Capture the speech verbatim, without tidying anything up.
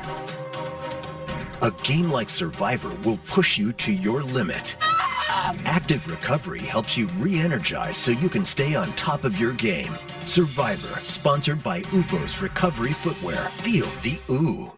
A game like Survivor will push you to your limit. Active recovery helps you re-energize so you can stay on top of your game. Survivor, sponsored by OOFOS Recovery Footwear. Feel the ooh.